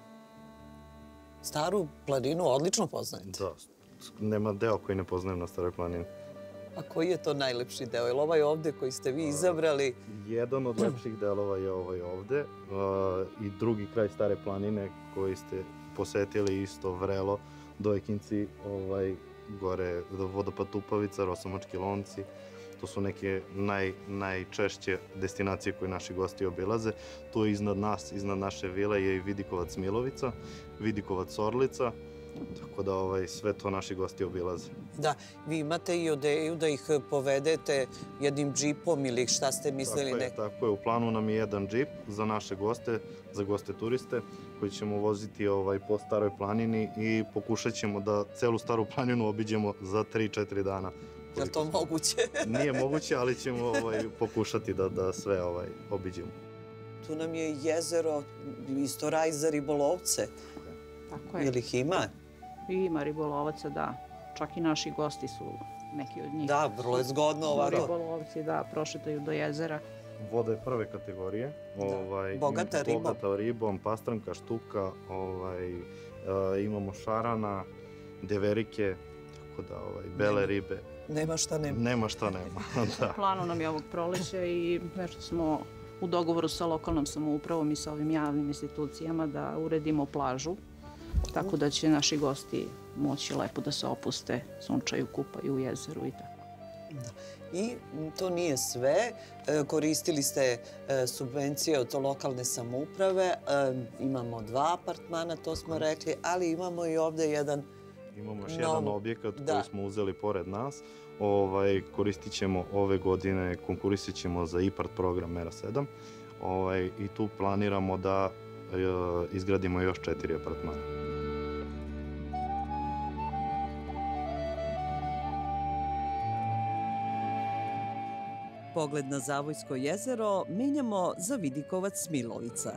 Staru planinu odlično poznajete. Da, nema deo koji ne poznajem na Staroj planini. A koji je to najlepši deo? Je li ovaj ovde koji ste vi izabrali? Jedan od lepših delova je ovaj ovde i drugi kraj Stare planine koji ste posetili isto Vrelo, Dojkinci, gore vodopad Tupavica, Rosomački lonci. To su neke najčešće destinacije koje naši gosti obilaze. Tu je iznad nas, iznad naše vile je i Vidikovac Milovica, Vidikovac Orlica, tako da sve to naši gosti obilaze. Da, vi imate i ideju da ih povedete jednim džipom ili šta ste mislili? Tako je, u planu nam je jedan džip za naše goste, za goste turiste, koji ćemo voziti po Staroj planini i pokušat ćemo da celu Staru planinu obiđemo za 3-4 dana. Je li to moguće? Nije moguće, ali ćemo pokušati da sve obiđemo. Tu nam je jezero, isto raj za ribolovce. Tako je. Ili ih ima? Ima ribolovaca, da. Čak i naši gosti su neki od njih. Da, vrlo je zgodno ovako. Ribolovci, da, prošetaju do jezera. Voda je prve kategorije. Bogata ribom. Bogata ribom, pastranka, štuka, imamo šarana, deverike, tako da bele ribe. Nema šta nema. Nema šta nema, da. U planu nam je ovog proleća i nešto smo u dogovoru sa lokalnom samoupravom i sa ovim javnim institucijama da uredimo plažu, tako da će naši gosti moći lepo da se opuste, sunčaju, kupaju u jezeru i tako. I to nije sve. Koristili ste subvencije od lokalne samouprave. Imamo 2 apartmana, to smo rekli, ali imamo i ovde jedan... Imamo još jedan objekat koji smo uzeli pored nas. Koristit ćemo ove godine, konkurisit ćemo za IPART program Mera 7 i tu planiramo da izgradimo još 4 apartmana. Pogled na Zavojsko jezero menjamo za Vidikovac Milovica.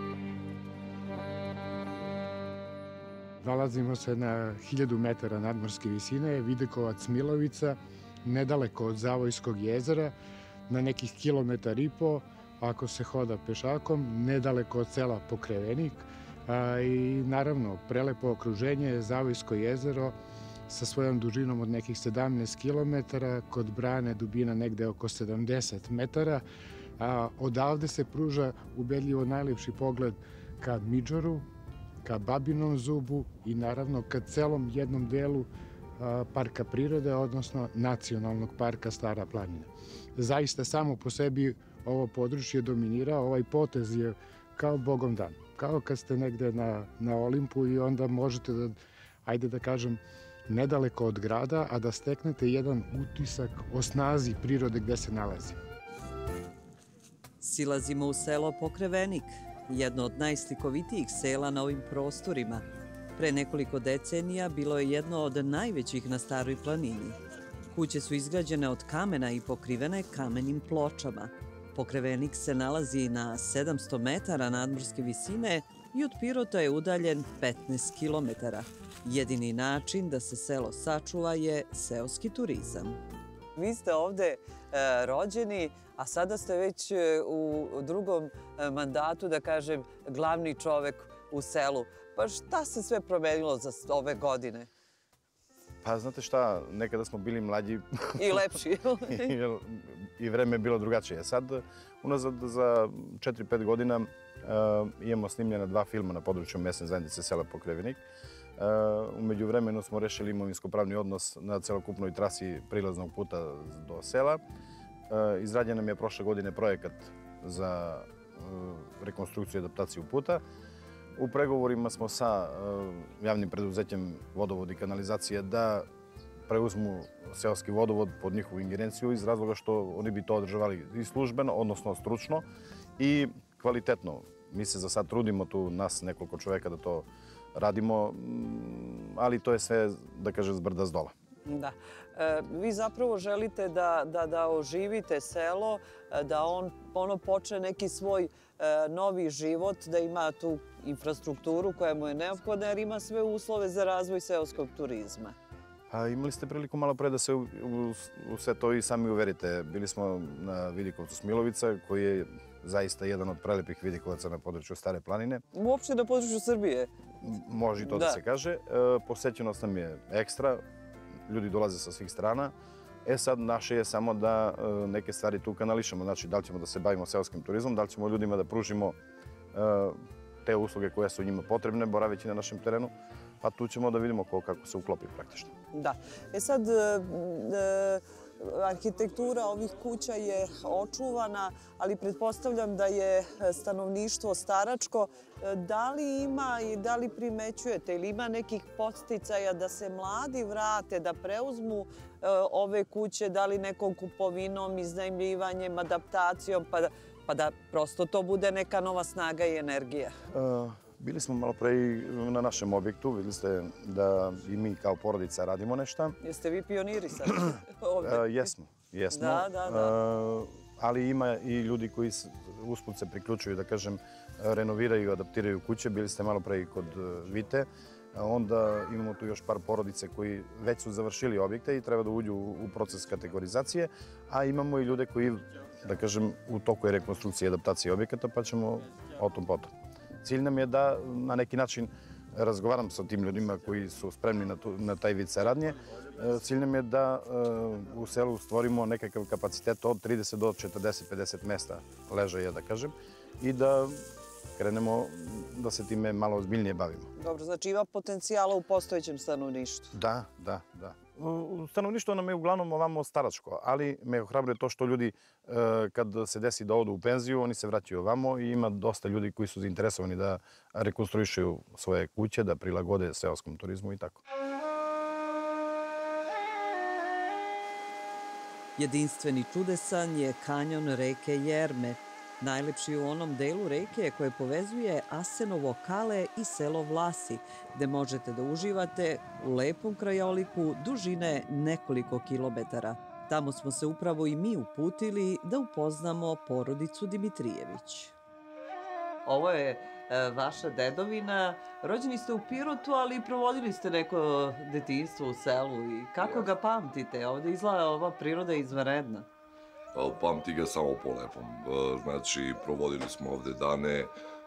Nalazimo se na 1000 metara nadmorske visine, Vidikovac Milovica, nedaleko od Zavojskog jezera, na nekih 1,5 kilometara ako se hoda pešakom, nedaleko od sela Pokrevenik i naravno prelepo okruženje, Zavojsko jezero sa svojom dužinom od nekih 17 kilometara, kod brane dubina negde oko 70 metara. Odavde se pruža ubedljivo najlepši pogled ka Midžoru, ka Babinom zubu i naravno ka celom jednom delu parka prirode, odnosno Nacionalnog parka Stara planina. Zaista samo po sebi ovo područje dominira, ovaj potez je kao Bogom dan. Kao kad ste negde na Olimpu i onda možete da, ajde da kažem, nedaleko od grada, a da steknete jedan utisak o snazi prirode gde se nalazi. Silazimo u selo Pokrevenik, jedno od najslikovitijih sela na ovim prostorima. Pre nekoliko decenija bilo je jedno od najvećih na Staroj planini. Kuće su izgrađene od kamena i pokrivene kamenim pločama. Pokrevenik se nalazi na 700 metara nadmorske visine i od Pirota je udaljen 15 kilometara. Jedini način da se selo sačuva je seoski turizam. Vi ste ovde rođeni, a sada ste već u drugom mandatu, da kažem, glavni čovek u selu. Pa šta se sve promenilo za ove godine? Pa znate šta, nekada smo bili mlađi. I lepši. I vreme je bilo drugačije. Sad, unazad za 4-5 godina imamo snimljena 2 filma na području mesne zajednice sela Pokrevenik. Umeđu vremenu smo rešili imovinsko-pravni odnos na celokupnoj trasi prilaznog puta do sela. Izrađen nam je prošle godine projekat za rekonstrukciju i adaptaciju puta. U pregovorima smo sa javnim preduzećem Vodovod i kanalizacije da preuzmu seoski vodovod pod njihovu ingerenciju iz razloga što oni bi to održavali i službeno, odnosno stručno i kvalitetno. Mi se za sad trudimo tu nas nekoliko čoveka da to radimo, ali to je sve, da kažem, s brda s dola. Da. Vi zapravo želite da oživite selo, da ono počne neki svoj novi život, da ima tu infrastrukturu koja mu je neophodna, jer ima sve uslove za razvoj seoskog turizma. Imali ste priliku malo pre da se u sve to i sami uverite. Bili smo na Vidikovcu Smilovica, koji je zaista jedan od prelepih vidikovaca na području Stare planine. Uopšte na području Srbije. Može i to da se kaže. Posećenost nam je ekstra, ljudi dolaze sa svih strana. Sad naše je samo da neke stvari tu kanališemo. Znači, da li ćemo da se bavimo seoskim turizmom, da li ćemo ljudima da pružimo te usluge koje su njima potrebne, boraveći na našem terenu, pa tu ćemo da vidimo kako se uklopi praktično. Da. Sad, arhitektura ovih kuća je očuvana, ali pretpostavljam da je stanovništvo staračko. Da li ima i da li primećujete ili ima nekih podsticaja da se mladi vrate, da preuzmu ove kuće, da li nekom kupovinom, iznajmljivanjem, adaptacijom, pa da prosto to bude neka nova snaga i energija? Bili smo malo pre i na našem objektu, videli ste da i mi kao porodica radimo nešto. Jeste vi pioniri sad? Jesmo. Da. Ali ima i ljudi koji usput se priključuju, da kažem, renoviraju i adaptiraju kuće. Bili ste malo pre i kod Vite. Onda imamo tu još par porodice koji već su završili objekte i treba da uđu u proces kategorizacije. A imamo i ljude koji, da kažem, u toku je rekonstrukcije i adaptacije objekata, pa ćemo o tom potom. Cilj nam je da na neki način razgovaram sa tim ljudima koji su spremni na taj vid saradnje. Cilj nam je da u selu stvorimo nekakav kapacitet od 30 do 40-50 mesta ležaja, da kažem, i da krenemo da se time malo ozbiljnije bavimo. Dobro, znači ima potencijala u postojećem stanovništvu. Da. Stanovništvo nam je uglavnom ovamo staračko, ali me ohrabruje to što ljudi kad se desi da odu u penziju, oni se vraćaju ovamo i ima dosta ljudi koji su zainteresovani da rekonstruišuju svoje kuće, da prilagode seoskom turizmu i tako. Jedinstveni čudesan je kanjon reke Jerme, najlepši u onom delu reke koje povezuje Asenovo Kale i selo Vlasi, gde možete da uživate u lepom krajoliku dužine nekoliko kilometara. Tamo smo se upravo i mi uputili da upoznamo porodicu Dimitrijević. Ovo je vaša dedovina. Rođeni ste u Pirotu, ali provodili ste neko detinjstvo u selu. I kako ga pamtite? Ovde izgleda ova priroda izvanredna. Pamti ga samo po lepom. Znači, provodili smo ovde dane,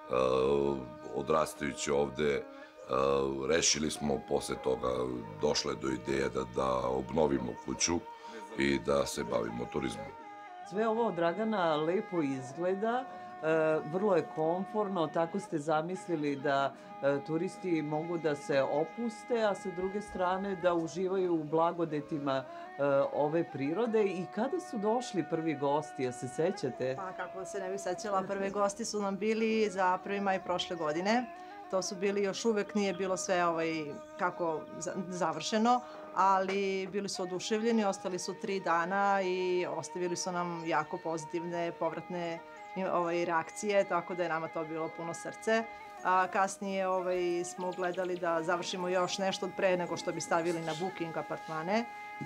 odrastajući ovde, rešili smo posle toga, došle do ideje da obnovimo kuću i da se bavimo turizmom. Sve ovo od Dragana lepo izgleda, vrlo je komforno, tako ste zamislili da turisti mogu da se opuste, a sa druge strane da uživaju u blagodetima ove prirode. I kada su došli prvi gosti, ja se sećate? Pa kako se ne bih sećala, prvi gosti su nam bili za 1. maj prošle godine. To su bili, još uvek nije bilo sve kako završeno, ali bili su oduševljeni, ostali su 3 dana i ostavili su nam jako pozitivne povratne reakcije, tako da je nama to bilo puno srce. Kasnije smo gledali da završimo još nešto pre nego što bi stavili na booking apartmane.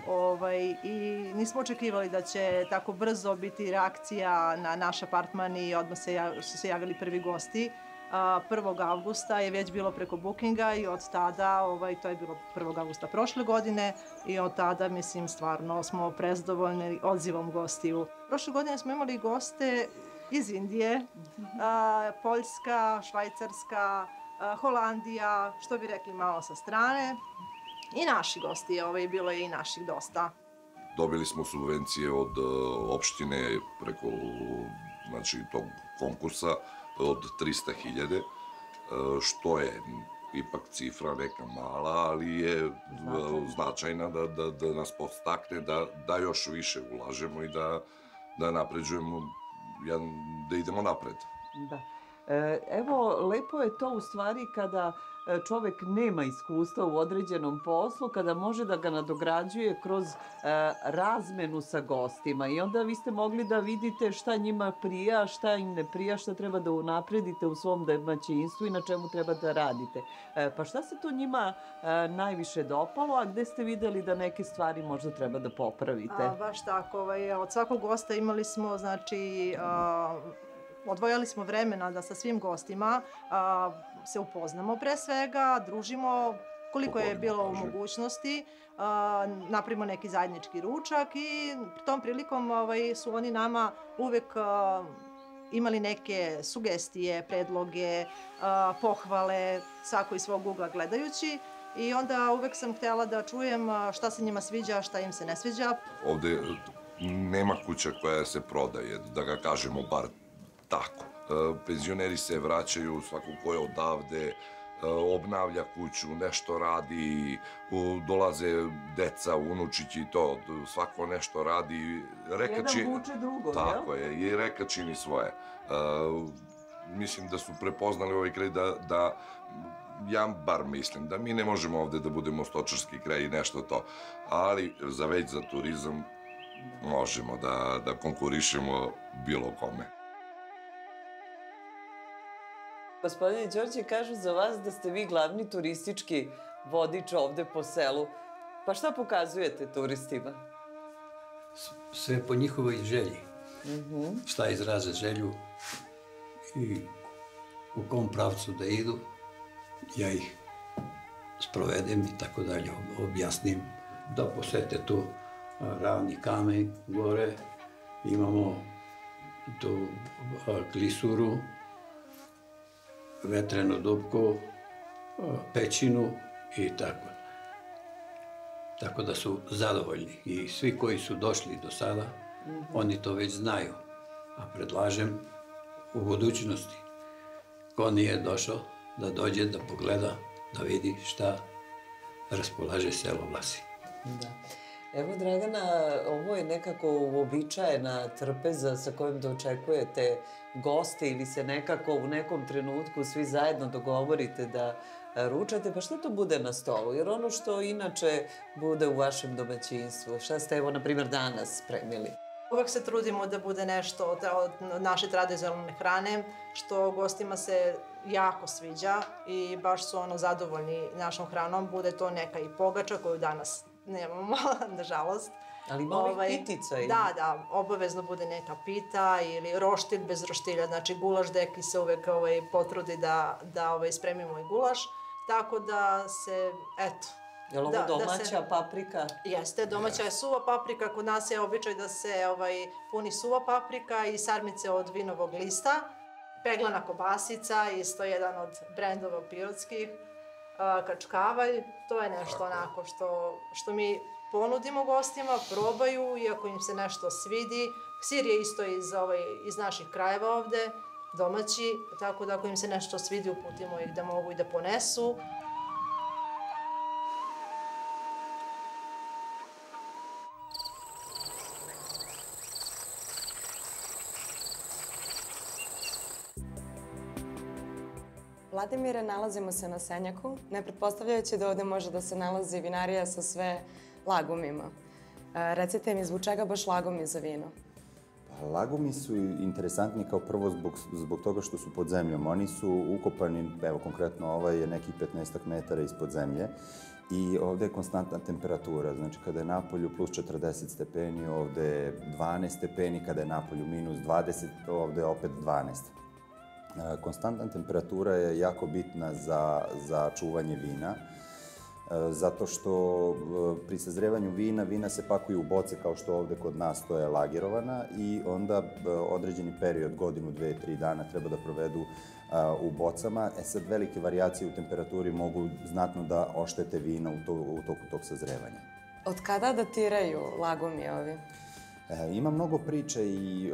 I nismo očekivali da će tako brzo biti reakcija na naš apartman i odmah su se javili prvi gosti. 1. avgusta je već bilo preko bookinga i od tada, to je bilo 1. avgusta prošle godine i od tada, mislim, stvarno smo prezadovoljni odzivom gostiju. Prošle godine smo imali goste iz Indije, Poljska, Švajcarska, Holandija, što bi rekli malo sa strane. I naši gosti, bilo je i naših dosta. Dobili smo subvencije od opštine preko tog konkursa od 300.000, što je ipak cifra neka mala, ali je značajna da nas podstakne da još više ulažemo i da napređujemo, da idemo napred. Da. Evo, lepo je to u stvari kada čovek nema iskustva u određenom poslu, kada može da ga nadograđuje kroz razmenu sa gostima. I onda vi ste mogli da vidite šta njima prija, šta im ne prija, šta treba da unapredite u svom domaćinstvu i na čemu treba da radite. Pa šta se to njima najviše dopalo, a gde ste videli da neke stvari možda treba da popravite? Baš tako. Od svakog gosta imali smo, odvojali smo vremena da sa svim gostima se upoznamo pre svega, družimo koliko je bilo u mogućnosti, napravimo neki zajednički ručak i tom prilikom su oni nama uvek imali neke sugestije, predloge, pohvale, svako iz svog ugla gledajući. I onda uvek sam htjela da čujem šta se njima sviđa, šta im se ne sviđa. Ovde nema kuća koja se prodaje, da ga kažemo bar tako. Penzioneri se vraćaju, svako ko je odavde, obnavlja kuću, nešto radi, dolaze deca, unučići i to, svako nešto radi. Jedan vuče drugo, jel? Tako je, i reka čini svoje. Mislim da su prepoznali ovaj kraj da ja bar mislim da mi ne možemo ovde da budemo stočarski kraj i nešto to, ali već za turizam možemo da konkurišemo bilo kome. Gospodine Đorđe, kažu za vas da ste vi glavni turistički vodič ovde po selu. Pa šta pokazujete turistima? Sve po njihovoj želji. Šta izraze želju i u kom pravcu da idu, ja ih sprovedem i tako dalje, objasnim da posete tu Ravni kamen gore, imamo tu klisuru, Vetreno dupko, pećinu i tako. Tako da su zadovoljni i svi koji su došli do sada, oni to već znaju. A predlažem u budućnosti, ko nije došao, da dođe, da pogleda, da vidi šta raspolaže selo Vlasi. Da. Evo, Dragana, ovo je nekako uobičajena trpeza sa kojom dočekujete goste ili se nekako u nekom trenutku svi zajedno dogovorite da ručate, pa šta to bude na stolu? Jer ono što inače bude u vašem domaćinstvu, šta ste evo, na primjer, danas spremili? Uvek se trudimo da bude nešto od naše tradicionalne hrane, što gostima se jako sviđa i baš su zadovoljni našom hranom. Bude to neka i pogača koju danas nemamo, nažalost. Ali ima ovih pitica? Da, obavezno bude neka pita ili roštilj bez roštilja, znači gulaš deki se uvek potrudi da spremimo i gulaš, tako da se, eto. Je li ovo domaća paprika? Jeste, domaća je suva paprika, kod nas je običaj da se puni suva paprika i sarmice od vinovog lista, peglana kobasica, isto jedan od brendova pirotskih, kačkavalj, to je nešto onako što mi ponudimo gostima, probaju i ako im se nešto svidi. Sir je isto iz naših krajeva ovde, domaći, tako da ako im se nešto svidi uputimo ih da mogu i da ponesu. Vladimire, nalazimo se na Senjaku, ne pretpostavljajući da ovde može da se nalazi vinarija sa sve lagumima. Recite mi, zbog čega baš lagumi za vino? Lagumi su interesantni kao prvo zbog toga što su pod zemljom. Oni su ukopani, evo konkretno ovaj je nekih 15 metara ispod zemlje i ovde je konstantna temperatura. Znači kada je napolju plus 40 stepeni, ovde je 12 stepeni, kada je napolju minus 20, ovde je opet 12. Konstantna temperatura je jako bitna za čuvanje vina, zato što pri sazrevanju vina se pakuju u boce kao što ovde kod nas to je lagerovana i onda određeni period, godinu, 2, 3 dana treba da provedu u bocama. Sad velike varijacije u temperaturi mogu znatno da oštete vina u toku tog sazrevanja. Od kada datiraju lagumi ovi? Ima mnogo priča i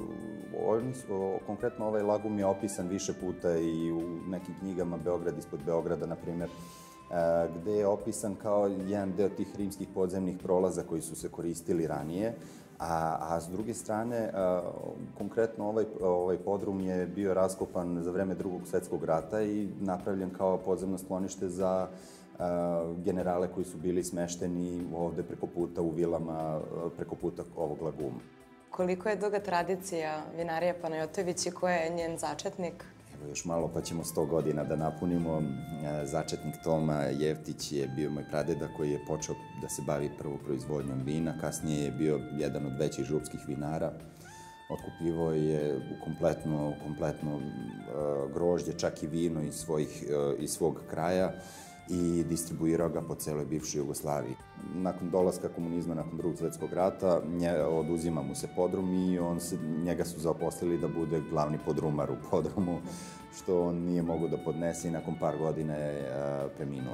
konkretno ovaj lagum je opisan više puta i u nekim knjigama Beograd ispod Beograda, na primjer, gde je opisan kao jedan deo tih rimskih podzemnih prolaza koji su se koristili ranije, a s druge strane, konkretno ovaj podrum je bio raskopan za vreme Drugog svetskog rata i napravljen kao podzemno sklonište za generale koji su bili smešteni ovde preko puta u vilama, preko puta ovog laguma. Koliko je duga tradicija vinarija Panajotović i ko je njen začetnik? Evo još malo pa ćemo 100 godina da napunimo. Začetnik Toma Jevtić je bio moj pradeda koji je počeo da se bavi prvo proizvodnjom vina, kasnije je bio jedan od većih župskih vinara. Otkupljivao je kompletno grožđe, čak i vino iz svog kraja i distribuirao ga po celoj bivšoj Jugoslaviji. Nakon dolaska komunizma, nakon Drugog svetskog rata, oduzima mu se podrum i njega su zaposlili da bude glavni podrumar u podrumu, što on nije mogao da podnese i nakon par godina je preminuo.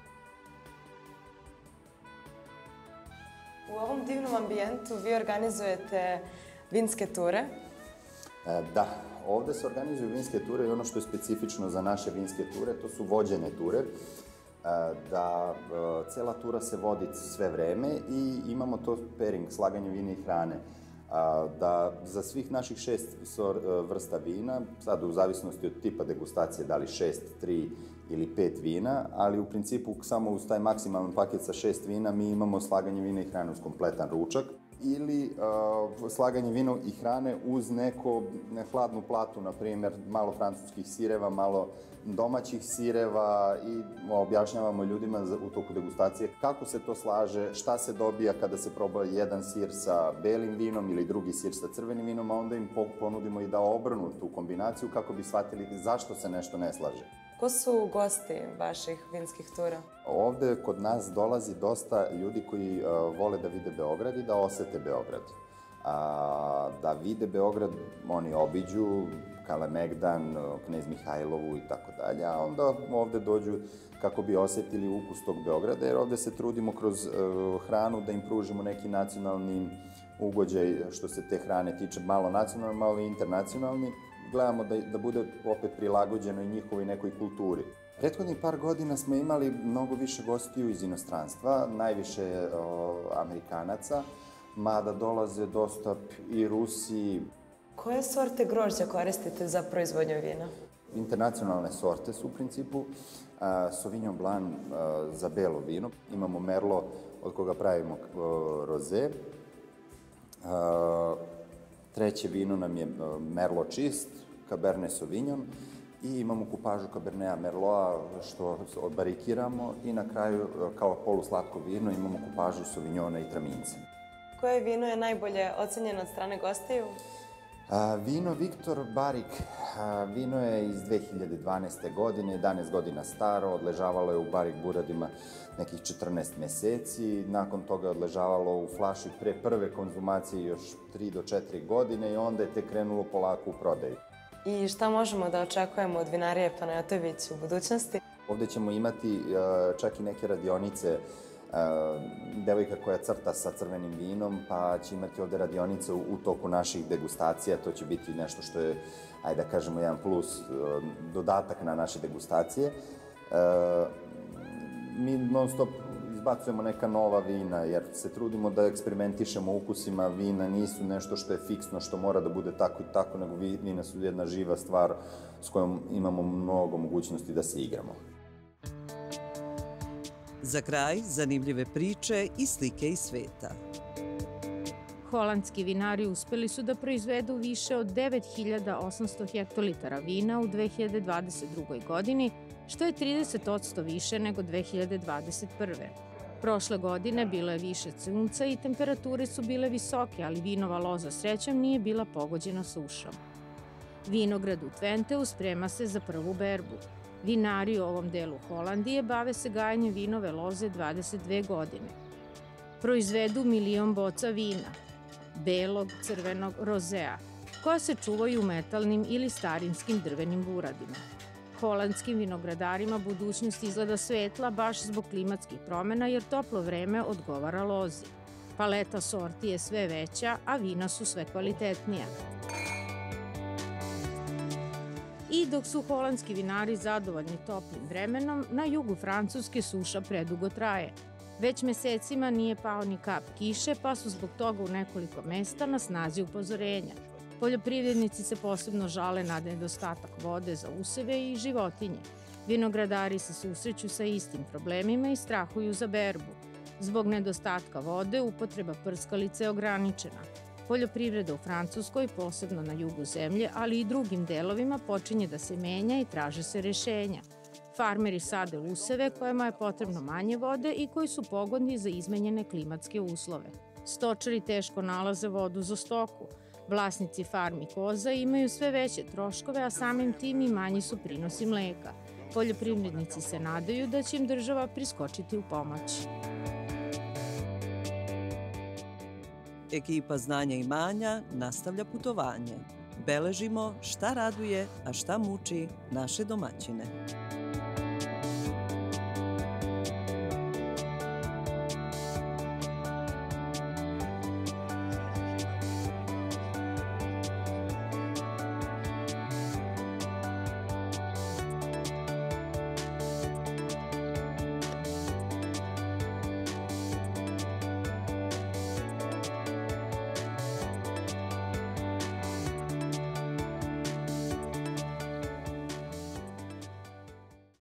U ovom divnom ambijentu vi organizujete vinske ture? Da, Ovde se organizuju vinske ture i ono što je specifično za naše vinske ture, to su vođene ture, da cela tura se vodi sve vreme i imamo to pairing, slaganje vina i hrane. Da za svih naših 6 vrsta vina, sad u zavisnosti od tipa degustacije, da li 6, 3 ili 5 vina, ali u principu samo uz taj maksimalan paket sa 6 vina mi imamo slaganje vina i hrane uz kompletan ručak ili slaganje vina i hrane uz neku hladnu platu, na primjer malo francuskih sireva, malo domaćih sireva i objašnjavamo ljudima u toku degustacije kako se to slaže, šta se dobija kada se proba jedan sir sa belim vinom ili drugi sir sa crvenim vinom, a onda im ponudimo i da obrnu tu kombinaciju kako bi shvatili zašto se nešto ne slaže. Ko su gosti vaših vinskih tura? Ovde kod nas dolazi dosta ljudi koji vole da vide Beograd i da osete Beograd. Da vide Beograd, oni obiđu Kalemegdan, Knez Mihajlovu i tako dalje, a onda ovde dođu kako bi osetili ukus tog Beograda, jer ovde se trudimo kroz hranu da im pružimo neki nacionalni ugođaj što se te hrane tiče, malo nacionalni, malo internacionalni. Gledamo da bude opet prilagođeno i njihovoj nekoj kulturi. Prethodnih par godina smo imali mnogo više gostiju iz inostranstva, najviše Amerikanaca, mada dolaze dosta i Rusi. Koje sorte grožđa koristite za proizvodnju vina? Internacionalne sorte su u principu Sauvignon Blanc za belo vino. Imamo Merlot od koga pravimo roze. Treće vino nam je Merlot čist, Cabernet Sauvignon i imamo kupažu Caberneta Merlota što odbarikiramo i na kraju kao poluslatko vino imamo kupažu Sauvignona i Tramince. Koje vino je najbolje ocenjeno od strane gostiju? Vino Viktor Barik, vino je iz 2012. godine, 11 godina staro, odležavalo je u Barik buradima nekih 14 meseci, nakon toga je odležavalo u flaši pre prve konzumacije još 3 do 4 godine i onda je te krenulo polako u prodaju. I šta možemo da očekujemo od vinarije Panajotović u budućnosti? Ovde ćemo imati čak i neke radionice, devojka koja crta sa crvenim vinom, pa će imati ovde radionice u toku naših degustacija, to će biti nešto što je, ajde da kažemo, jedan plus, dodatak na naše degustacije. Mi non stop izbacujemo neka nova vina, jer se trudimo da eksperimentišemo ukusima. Vina nisu nešto što je fiksno, što mora da bude tako i tako, nego vina su jedna živa stvar s kojom imamo mnogo mogućnosti da se igramo. Za kraj, zanimljive priče i slike iz sveta. Holandski vinari uspeli su da proizvedu više od 9800 hektolitara vina u 2022. godini, što je 30% više nego 2021. Prošle godine bilo je više sunca i temperature su bile visoke, ali vinova loza srećom nije bila pogođena sušom. Vinograd u Twenteu sprema se za prvu berbu. Vinari u ovom delu Holandije bave se gajanjem vinove loze 22 godine. Proizvedu 1.000.000 boca vina, belog, crvenog, rozea, koja se čuvaju u metalnim ili starinskim drvenim buradima. Holandskim vinogradarima budućnost izgleda svetla baš zbog klimatskih promena jer toplo vreme odgovara lozi. Paleta sorti je sve veća, a vina su sve kvalitetnija. I dok su holandski vinari zadovoljni toplim vremenom, na jugu Francuske suša predugo traje. Već mesecima nije pao ni kap kiše, pa su zbog toga u nekoliko mesta na snazi upozorenja. Poljoprivrednici se posebno žale na nedostatak vode za useve i životinje. Vinogradari se susreću sa istim problemima i strahuju za berbu. Zbog nedostatka vode, upotreba prskalice je ograničena. Poljoprivreda u Francuskoj, posebno na jugu zemlje, ali i drugim delovima, počinje da se menja i traže se rešenja. Farmeri sade useve kojima je potrebno manje vode i koji su pogodni za izmenjene klimatske uslove. Stočari teško nalaze vodu za stoku. Vlasnici farmi koza imaju sve veće troškove, a samim tim i manji su prinosi mleka. Poljoprivrednici se nadaju da će im država priskočiti u pomoć. Ekipa Znanja i imanja nastavlja putovanje. Beležimo šta raduje, a šta muči naše domaćine.